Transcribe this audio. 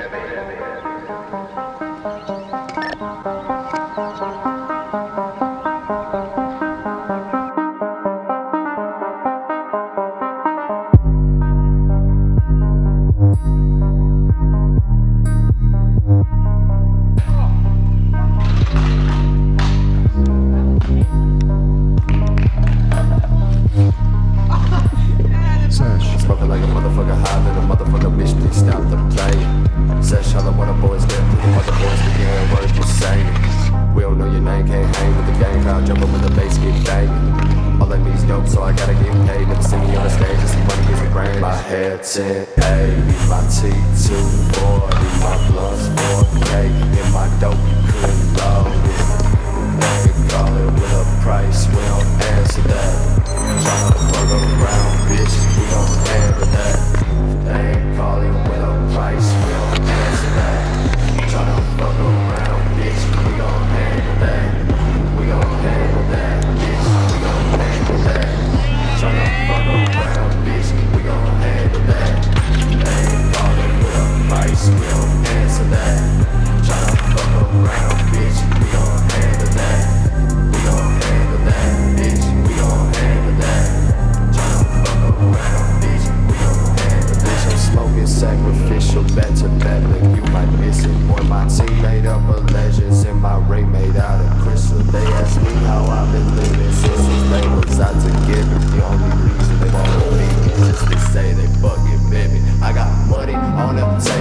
Smoking like a motherfucker high, then a motherfucker bitch, please stop the play. Sesh, all I want a boys get, mother boys to hear words you saying. We don't know your name, can't hang with the gang crowd, jumping with the bass, get banging. All I need is dope, so I gotta get paid. Never see me on the stage, and see money gets me brain. My hair 1080, my T240, my blunts 4K, and my dope couldn't load it. They call it with a price, we don't answer that. Tryna fuck around, bitch, we gon' handle that. They ain't calling with a price, we don't answer that. Tryna fuck around, bitch, we gon' handle that. We gon' handle that, bitch, we gon' handle that. Tryna fuck around, bitch, we gon' handle that. They ain't calling with a price, we don't answer that. Tryna fuck around, bitch, we gon' handle that. We gon' handle that, bitch, we gon' handle that. Tryna fuck around, bitch, we gon' handle that. Bitch, I'm smoking sacrificial, back to back, like you might miss it. Boy, my team made up of legends, and my ray made out of crystal. They asked me how I've been living since those labels out together. The only reason they wanna be is just they say they fucking with me. I got money on the table.